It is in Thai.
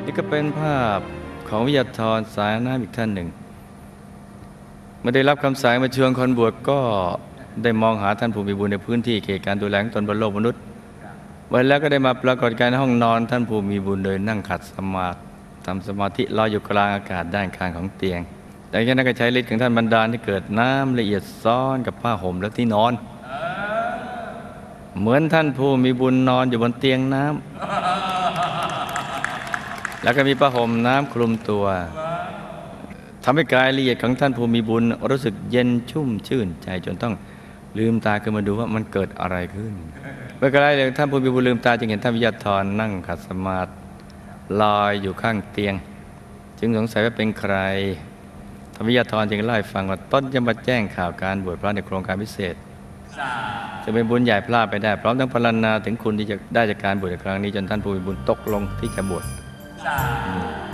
นี่ก็เป็นภาพของวิทยาธรสายน้ำอีกท่านหนึ่งเมื่อได้รับคำสั่งมาเชิญคนบวชก็ได้มองหาท่านผู้มีบุญในพื้นที่เขตการดูแลของตนบนโลกมนุษย์วันแล้วก็ได้มาปรากฏกายในห้องนอนท่านผู้มีบุญโดยนั่งขัดสมาธิทำสมาธิลอยอยู่กลางอากาศด้านข้างของเตียงแต่แค่นั้นก็ใช้ฤทธิ์ของท่านบันดาลให้เกิดน้ำละเอียดซ้อนกับผ้าห่มและที่นอนเหมือนท่านผู้มีบุญนอนอยู่บนเตียงน้ำแล้วก็มีผ้าห่มน้ำคลุมตัวทำให้กายละเอียดของท่านผู้มีบุญรู้สึกเย็นชุ่มชื่นใจจนต้องลืมตาขึ้นมาดูว่ามันเกิดอะไรขึ้นเมื่อกายท่านผู้มีบุญลืมตาจึงเห็นท่านวิทยาธรนั่งขัดสมาธิลอยอยู่ข้างเตียงจึงสงสัยว่าเป็นใครท่านวิทยาธรจึงเล่าให้ฟังว่าต้นจะมาแจ้งข่าวการบวชพระในโครงการพิเศษจะเป็นบุญใหญ่พลาดไปได้พร้อมทั้งพรรณนาถึงคุณที่จะได้จากการบวชในครั้งนี้จนท่านผู้มีบุญตกลงที่จะบวช